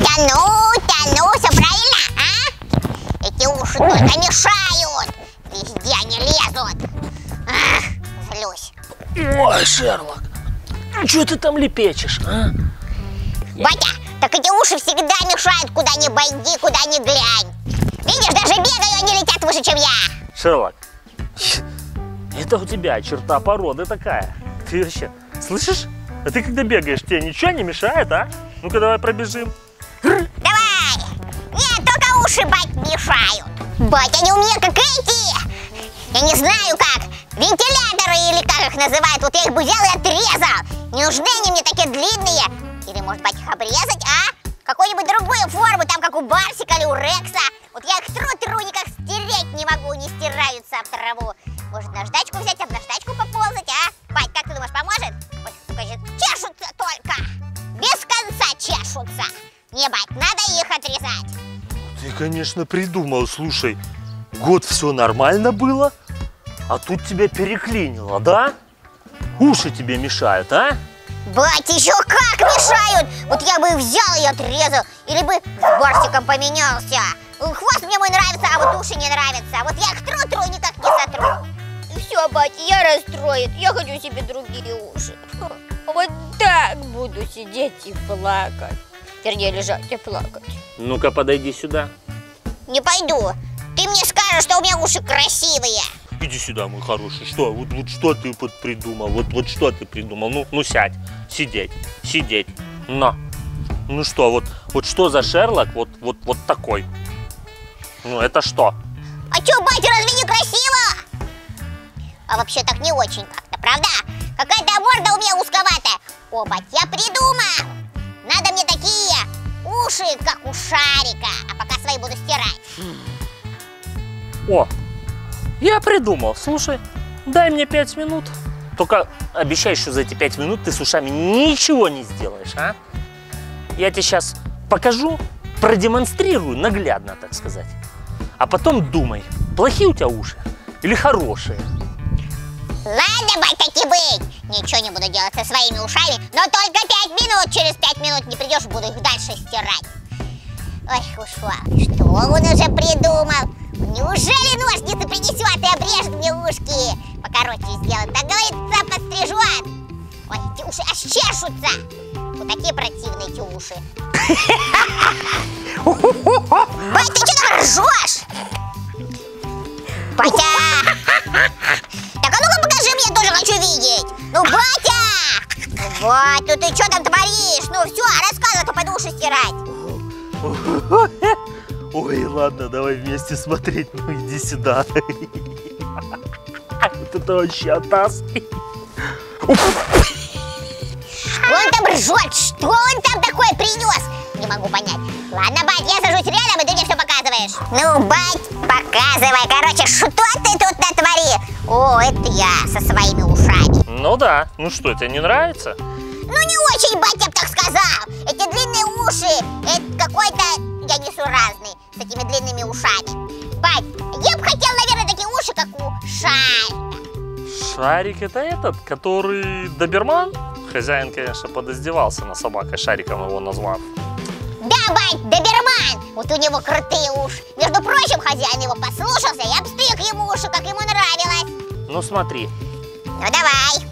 Батя, все правильно, а? Эти уши только мешают. Везде они лезут. Ах, злюсь. Ой, Шерлок, что ты там лепечешь, а? Батя, так эти уши всегда мешают, куда ни пойди, куда ни глянь. Видишь, даже бегаю, они летят выше, чем я. Шерлок, это у тебя черта породы такая. Ты вообще слышишь? А ты когда бегаешь, тебе ничего не мешает, а? Ну-ка давай пробежим. Давай! Нет, только уши, бать, мешают. Бать, они у меня как эти. Я не знаю как. Вентиляторы или как их называют. Вот я их бы взял и отрезал. Не нужны они мне такие длинные. Или может, бать, их обрезать, а? Какую-нибудь другую форму, там как у Барсика или у Рекса. Вот я их тру, никак стереть не могу, не стираются об траву. Может, наждачку взять, об наждачку поползать, а? Бать, как ты думаешь, поможет? Ой, сука, чешутся только. Без конца чешутся. Не, бать, надо их отрезать. Ты, конечно, придумал, слушай. Год все нормально было, а тут тебя переклинило, да? Уши тебе мешают, а? Бать, еще как мешают! Вот я бы их взял и отрезал. Или бы с Барсиком поменялся. Хвост мне мой нравится, а вот уши не нравятся. Вот я их тру, никак не сотру. И все, батя, я расстроен. Я хочу себе другие уши. Вот так буду сидеть и плакать. Вернее, лежать и плакать. Ну-ка, подойди сюда. Не пойду. Ты мне скажешь, что у меня уши красивые. Иди сюда, мой хороший. Что? Вот что ты придумал? Вот что ты придумал? Ну сядь. Сидеть. На. Ну что, вот что за Шерлок? Вот такой. Ну это что? А чё, батя, разве не красиво? А вообще так не очень как-то, правда? Какая-то морда у меня узковатая. О, бать, я придумал. Надо мне такие уши, как у Шарика. А пока свои буду стирать. О, я придумал. Слушай, дай мне 5 минут. Только обещай, что за эти 5 минут ты с ушами ничего не сделаешь, а? Я тебе сейчас покажу, продемонстрирую наглядно, так сказать. А потом думай, плохие у тебя уши или хорошие. Ладно, бать, так и быть. Ничего не буду делать со своими ушами, но только 5 минут. Через 5 минут не придешь, буду их дальше стирать. Ой, ушла. Что он уже придумал? Неужели ножницы принесет и обрежет мне ушки? Покороче сделает, так говорится, подстрижет. Ой, эти уши аж чешутся. Вот такие противные эти уши. Бать, ты что там ржешь? Батя! Так, а ну-ка покажи мне, я тоже хочу видеть. Ну, батя! Батя, ты что там творишь? Ну все, рассказывай, а то пойду уши стирать. Ой, ладно, давай вместе смотреть. Ну иди сюда. Вот это вообще атас. Что он там ржет? Что он там такое принес? Не могу понять. Ладно, бать, я сажусь рядом, и ты мне все показываешь. Ну, бать, показывай. Короче, что ты тут натворил? О, это я со своими ушами. Ну да. Ну что, тебе не нравится? Ну не очень, бать, я бы так сказал. Эти длинные уши, это какой-то, я несуразный, с этими длинными ушами. Бать, я бы хотел, наверное, такие уши, как у Шарика. Шарик это этот, который доберман? Хозяин, конечно, подиздевался на собакой, Шариком его назвав. Да, бать, доберман. Вот у него крутые уши. Между прочим, хозяин его послушался и обстриг ему уши, как ему нравилось. Ну смотри. Ну давай.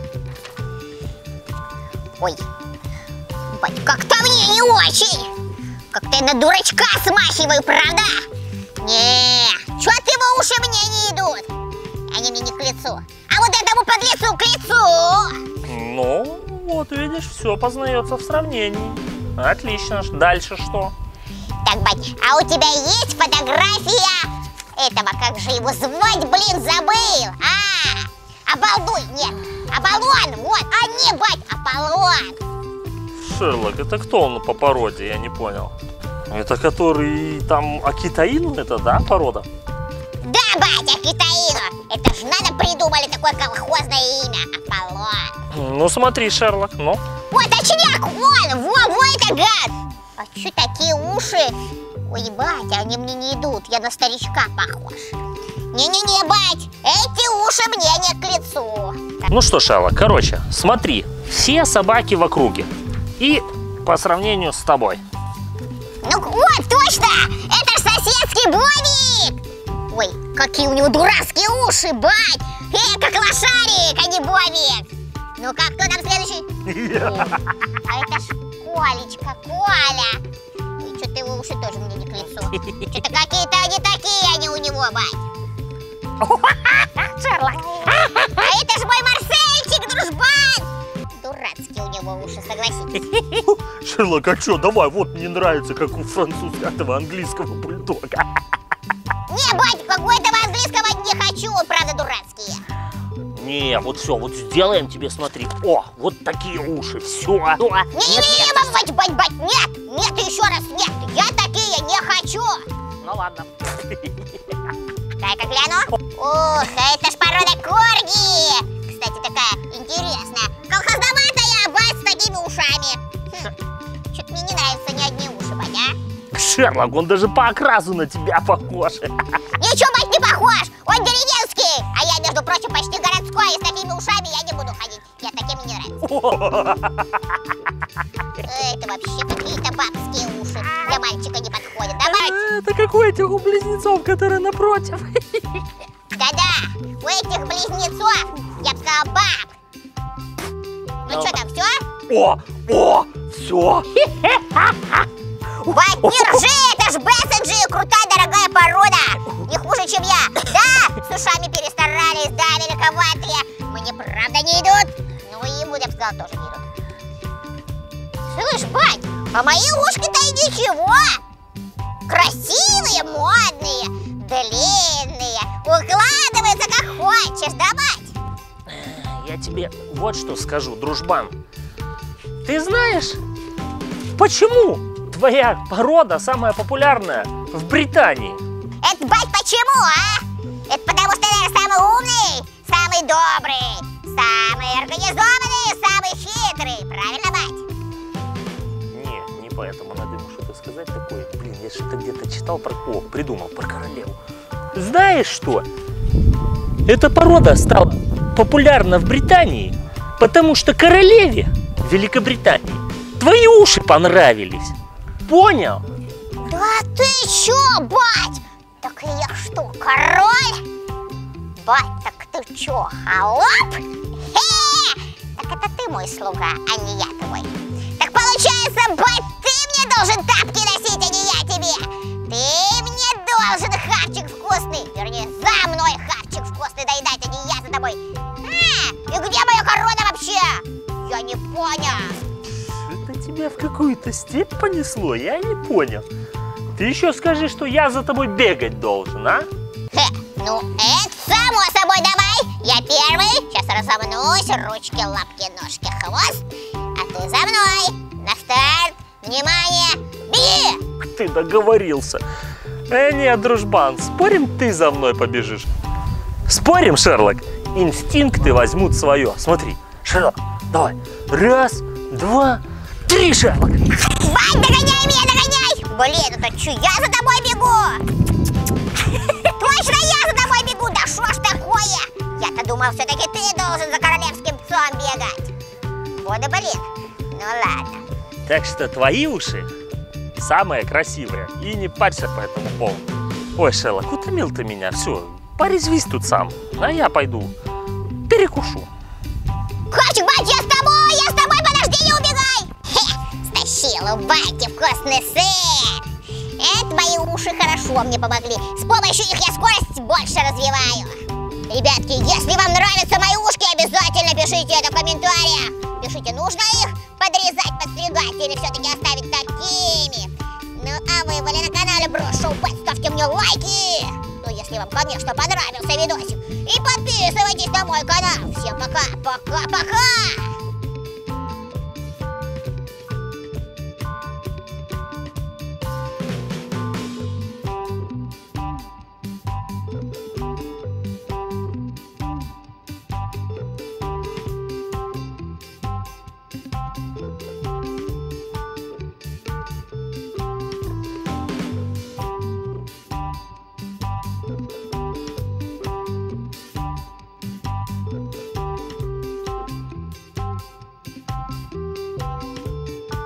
Ой, бать, как-то мне не очень. Как-то я на дурачка смахиваю, правда? Не, чё-то его уши мне не идут. Они мне не к лицу. А вот этому подлецу к лицу. Ну, вот видишь, все познается в сравнении. Отлично. Дальше что? Так, бать, а у тебя есть фотография этого, как же его звать, блин, забыл. Обалдуй, нет, Аполлон, вот, не, бать, Аполлон. Шерлок, это кто он по породе, я не понял. Это который там Акитаин, это, да, порода? Да, батя, Акитаину. Это ж надо придумали такое колхозное имя, Аполлон. Ну смотри, Шерлок, ну. О, точняк, вон, это гад. А чё такие уши? Ой, батя, они мне не идут, я на старичка похож. Не-не-не, бать, эти уши мне не к лицу. Ну что, Шерлок, короче, смотри, все собаки в округе. И по сравнению с тобой. Ну вот, точно! Это ж соседский Бобик! Ой, какие у него дурацкие уши, бать! Как лошарик, а не Бобик! Ну-ка, кто там следующий? А это ж Колечка, Коля! И что-то его уши тоже мне не к лицу. Что-то какие-то они такие, они у него, бать! Шерлок! А это ж мой Марсельчик, дружбан! Дурацкие у него уши, согласитесь. Шерлок, а что, давай, вот мне нравится, как у французского английского бульдога. Не, бать, какой-то английского не хочу, он правда дурацкие. Не, вот все, вот сделаем тебе, смотри. О, вот такие уши, все. Не-не-не, бать, нет, нет, еще раз нет. Я такие не хочу. Ну ладно. Дай-ка гляну. Ух, это ж порода корги. Кстати, такая интересная. Колхозноматая, бать, с такими ушами. Что-то мне не нравятся ни одни уши, бать, а? Шерлок, он даже по окрасу на тебя похож. Ничего, бать, не похож. Он деревенский. А я, между прочим, почти городской. И с такими ушами я не буду ходить. Мне такими не нравится. Это вообще какие-то бабские уши. Для мальчика не подходят. Да, бать? Это как у этих у близнецов, которые напротив. Да-да, у этих близнецов, я бы сказала, баб. Ну что там, все? О, все. Бать, не ржи, это ж Бессенджи, крутая, дорогая порода. Не хуже, чем я. Да, с ушами перестарались, да, великоватые. Мне правда не идут. Ну и ему, я бы сказала, тоже не идут. Слышь, бать, а мои ушки-то и ничего. Красивые, модные, длинные, укладываются как хочешь, да, бать? Я тебе вот что скажу, дружбан. Ты знаешь, почему твоя порода самая популярная в Британии? Это, бать, почему, а? Это потому что, наверное, самый умный, самый добрый, самый организованный, самый хитрый. Правильно, бать? Не поэтому. Надо ему что-то сказать такое. Блин, я что-то где-то читал про... О, придумал, про королеву. Знаешь что? Эта порода стала популярна в Британии, потому что королеве Великобритании твои уши понравились. Понял? Да ты чё, бать? Так я что, король? Бать, так ты чё, холоп? Так это ты мой слуга, а не я твой. Так получается, бать, ты мне должен тапки носить, а не я тебе. Ты мне должен хавчик вкусный, вернее, за мной хавчик вкусный доедать, а не я за тобой. И где моя корона вообще? Я не понял. Это тебя в какую-то степь понесло? Я не понял. Ты еще скажи, что я за тобой бегать должен, а? Ну это само собой, давай. Я первый. Сейчас разомнусь. Ручки, лапки, ножки, хвост. А ты за мной. На старт. Внимание. Беги! Ты договорился. Нет, дружбан, спорим, ты за мной побежишь? Спорим, Шерлок? Инстинкты возьмут свое. Смотри, Шерлок, давай. Раз, два, три, Шерлок. Бать, догоняй меня, догоняй! Блин, это что, я за тобой бегу? Точно я за тобой бегу, да шо ж такое? Я-то думал, все-таки ты должен за королевским псом бегать. Вот и блин, ну ладно. Так что твои уши самые красивые. И не парься по этому поводу. Ой, Шерлок, утомил ты меня. Все, порезвись тут сам. А я пойду перекушу. Хавчик, бать, я с тобой, подожди, не убегай! Стащила у бати вкусный сыр. Это мои уши хорошо мне помогли. С помощью их я скорость больше развиваю. Ребятки, если вам нравятся мои ушки, обязательно пишите это в комментариях. Пишите, нужно их подрезать, подстригать или все-таки оставить такими. Ну а вы были на канале Бро Шоу Пэт, ставьте мне лайки. Ну если вам, конечно, понравился видосик. И подписывайтесь на мой канал. Всем пока, пока-пока.